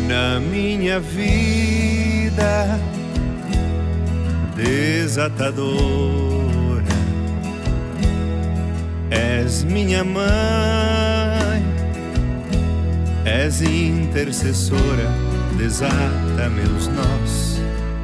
na minha vida desatadora. És minha mãe, és intercessora, desata meus nós.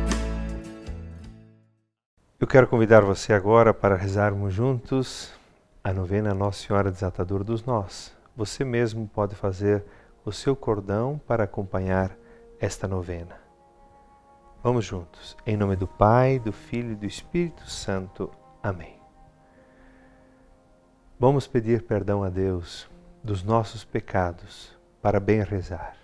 Eu quero convidar você agora para rezarmos juntos a novena Nossa Senhora Desatadora dos Nós. Você mesmo pode fazer o seu cordão para acompanhar esta novena. Vamos juntos. Em nome do Pai, do Filho e do Espírito Santo. Amém. Vamos pedir perdão a Deus dos nossos pecados para bem rezar.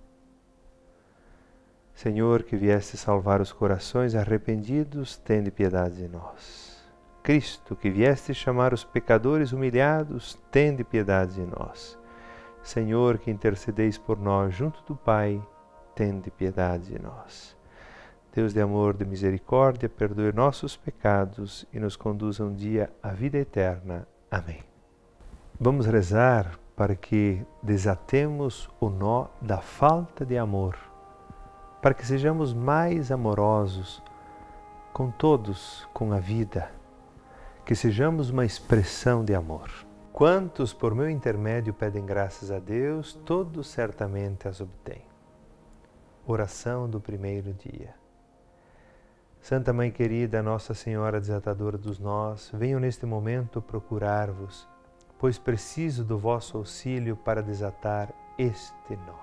Senhor, que vieste salvar os corações arrependidos, tende piedade de nós. Cristo, que vieste chamar os pecadores humilhados, tende piedade de nós. Senhor, que intercedeis por nós junto do Pai, tende piedade de nós. Deus de amor, de misericórdia, perdoe nossos pecados e nos conduza um dia à vida eterna. Amém. Vamos rezar para que desatemos o nó da falta de amor, para que sejamos mais amorosos com todos, com a vida, que sejamos uma expressão de amor. Quantos por meu intermédio pedem graças a Deus, todos certamente as obtêm. Oração do primeiro dia. Santa Mãe querida, Nossa Senhora Desatadora dos Nós, venho neste momento procurar-vos, pois preciso do vosso auxílio para desatar este nó,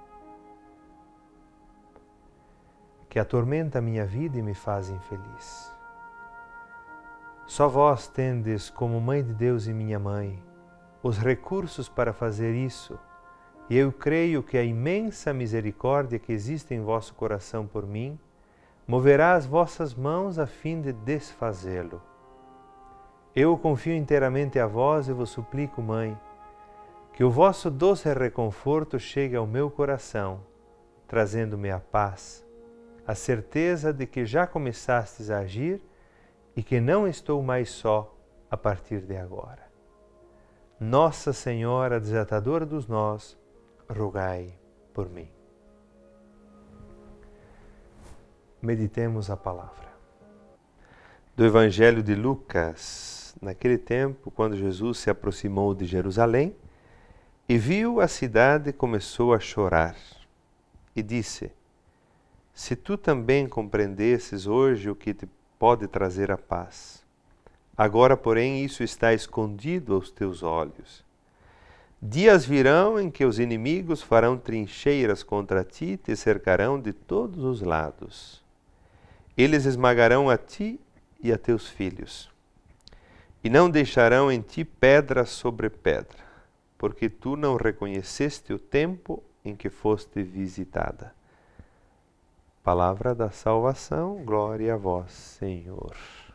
que atormenta a minha vida e me faz infeliz. Só vós tendes, como Mãe de Deus e minha Mãe, os recursos para fazer isso, e eu creio que a imensa misericórdia que existe em vosso coração por mim, moverá as vossas mãos a fim de desfazê-lo. Eu confio inteiramente a vós e vos suplico, Mãe, que o vosso doce reconforto chegue ao meu coração, trazendo-me a paz, a certeza de que já começastes a agir e que não estou mais só a partir de agora. Nossa Senhora Desatadora dos Nós, rogai por mim. Meditemos a palavra. Do Evangelho de Lucas. Naquele tempo, quando Jesus se aproximou de Jerusalém e viu a cidade, começou a chorar e disse: Se tu também compreendesses hoje o que te pode trazer a paz. Agora, porém, isso está escondido aos teus olhos. Dias virão em que os inimigos farão trincheiras contra ti e te cercarão de todos os lados. Eles esmagarão a ti e a teus filhos, e não deixarão em ti pedra sobre pedra, porque tu não reconheceste o tempo em que foste visitada. Palavra da salvação, glória a vós, Senhor.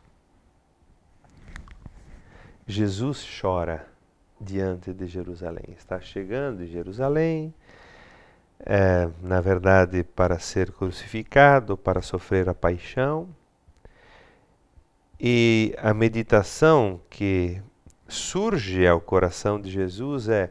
Jesus chora diante de Jerusalém. Está chegando em Jerusalém, na verdade, para ser crucificado, para sofrer a paixão. E a meditação que surge ao coração de Jesus é: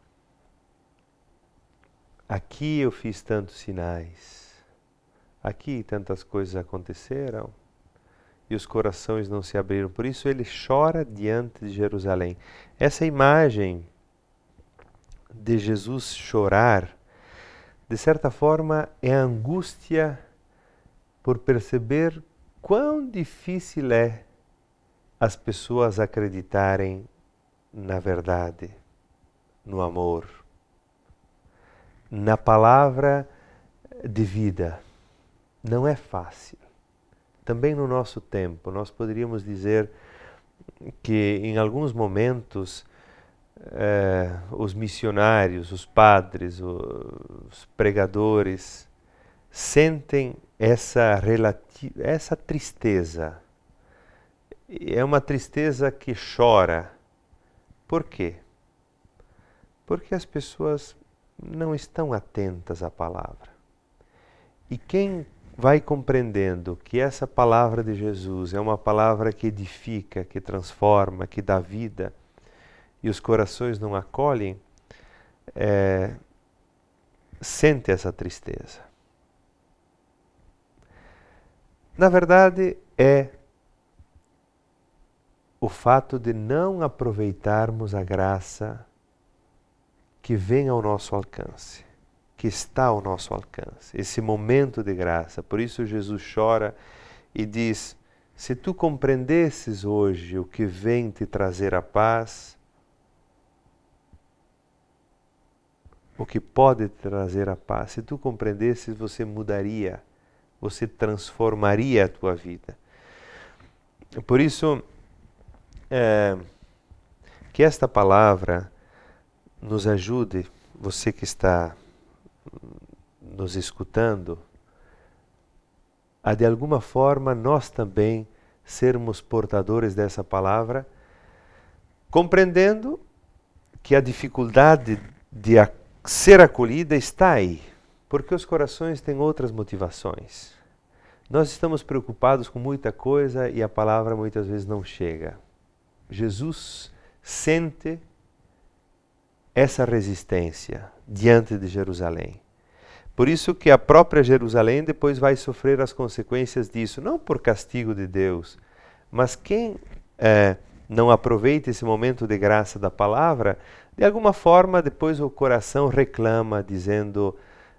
aqui eu fiz tantos sinais, aqui tantas coisas aconteceram e os corações não se abriram. Por isso ele chora diante de Jerusalém. Essa imagem de Jesus chorar, de certa forma, é a angústia por perceber quão difícil é as pessoas acreditarem na verdade, no amor, na palavra de vida. Não é fácil. Também no nosso tempo, nós poderíamos dizer que em alguns momentos os missionários, os padres, os pregadores sentem essa tristeza. É uma tristeza que chora. Por quê? Porque as pessoas não estão atentas à palavra. E quem vai compreendendo que essa palavra de Jesus é uma palavra que edifica, que transforma, que dá vida, e os corações não acolhem, sente essa tristeza. Na verdade, é o fato de não aproveitarmos a graça que vem ao nosso alcance, que está ao nosso alcance, esse momento de graça. Por isso Jesus chora e diz: se tu compreendesses hoje o que vem te trazer a paz, o que pode te trazer a paz, se tu compreendesses, você mudaria, você transformaria a tua vida. Por isso, que esta palavra nos ajude, você que está nos escutando, a de alguma forma nós também sermos portadores dessa palavra, compreendendo que a dificuldade de ser acolhida está aí, porque os corações têm outras motivações. Nós estamos preocupados com muita coisa e a palavra muitas vezes não chega. Jesus sente essa resistência diante de Jerusalém. Por isso que a própria Jerusalém depois vai sofrer as consequências disso, não por castigo de Deus, mas quem não aproveita esse momento de graça da palavra, de alguma forma depois o coração reclama, dizendo: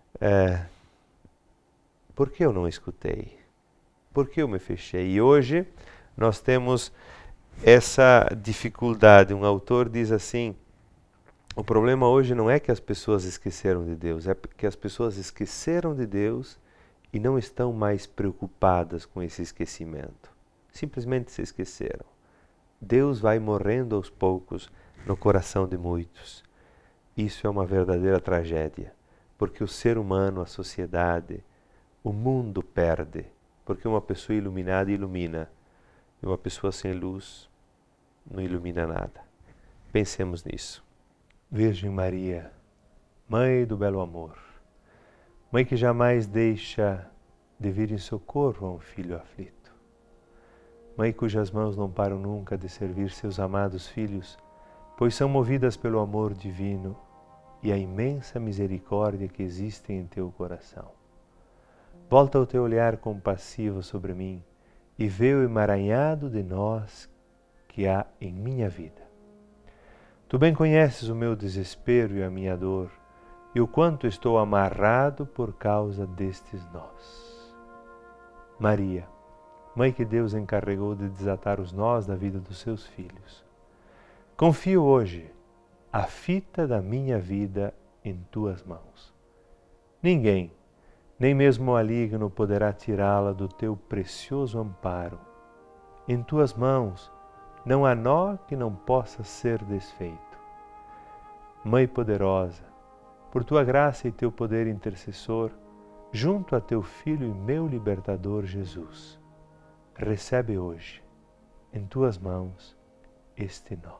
por que eu não escutei? Por que eu me fechei? E hoje nós temos essa dificuldade. Um autor diz assim: o problema hoje não é que as pessoas esqueceram de Deus, é que as pessoas esqueceram de Deus e não estão mais preocupadas com esse esquecimento. Simplesmente se esqueceram. Deus vai morrendo aos poucos no coração de muitos. Isso é uma verdadeira tragédia, porque o ser humano, a sociedade, o mundo perde, porque uma pessoa iluminada ilumina, e uma pessoa sem luz não ilumina nada. Pensemos nisso. Virgem Maria, Mãe do belo amor, Mãe que jamais deixa de vir em socorro a um filho aflito, Mãe cujas mãos não param nunca de servir seus amados filhos, pois são movidas pelo amor divino e a imensa misericórdia que existe em teu coração. Volta o teu olhar compassivo sobre mim e vê o emaranhado de nós que há em minha vida. Tu bem conheces o meu desespero e a minha dor, e o quanto estou amarrado por causa destes nós. Maria, Mãe que Deus encarregou de desatar os nós da vida dos seus filhos, confio hoje a fita da minha vida em tuas mãos. Ninguém, nem mesmo o maligno, poderá tirá-la do teu precioso amparo. Em tuas mãos não há nó que não possa ser desfeito. Mãe poderosa, por tua graça e teu poder intercessor, junto a teu Filho e meu libertador Jesus, recebe hoje, em tuas mãos, este nó.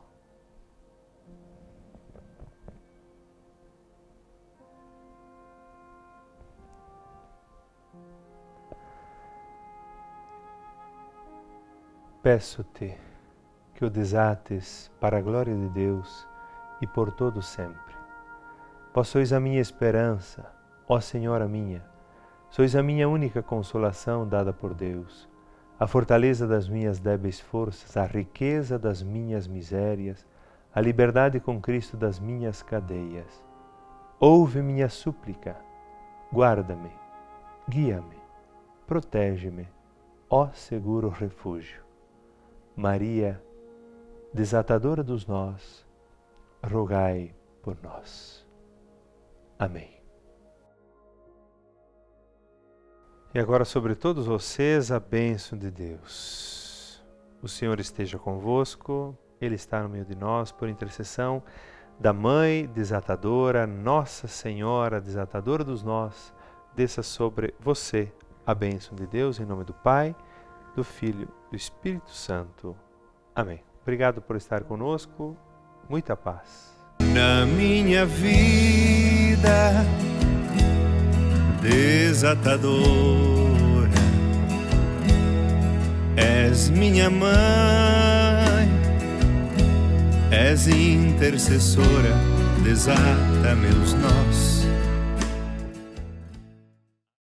Peço-te que o desates para a glória de Deus e por todo sempre. Vós sois a minha esperança, ó Senhora minha, sois a minha única consolação dada por Deus, a fortaleza das minhas débeis forças, a riqueza das minhas misérias, a liberdade com Cristo das minhas cadeias. Ouve minha súplica, guarda-me, guia-me, protege-me, ó seguro refúgio. Maria, desatadora dos nós, rogai por nós. Amém. E agora sobre todos vocês a bênção de Deus. O Senhor esteja convosco, Ele está no meio de nós, por intercessão da Mãe desatadora, Nossa Senhora desatadora dos nós, desça sobre você a bênção de Deus, em nome do Pai, do Filho, do Espírito Santo. Amém. Obrigado por estar conosco. Muita paz. Na minha vida desatadora, és minha mãe, és intercessora, desata meus nós.